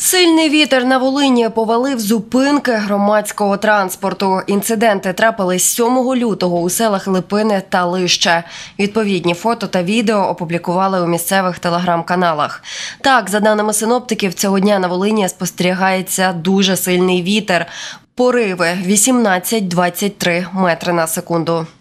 Сильний вітер на Волині повалив зупинки громадського транспорту. Інциденти трапились 7 лютого у селах Липини та Лище. Відповідні фото та відео опублікували у місцевих телеграм-каналах. Так, за даними синоптиків, цього дня на Волині спостерігається дуже сильний вітер. Пориви 18-23 метри на секунду.